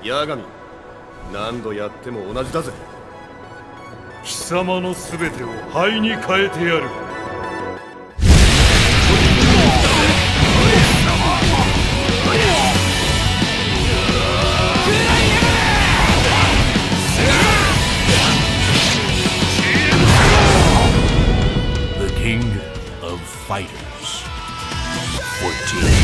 八神、何度やっても同じだぜ。 貴様の全てを灰に変えてやる。 The King of Fighters 14.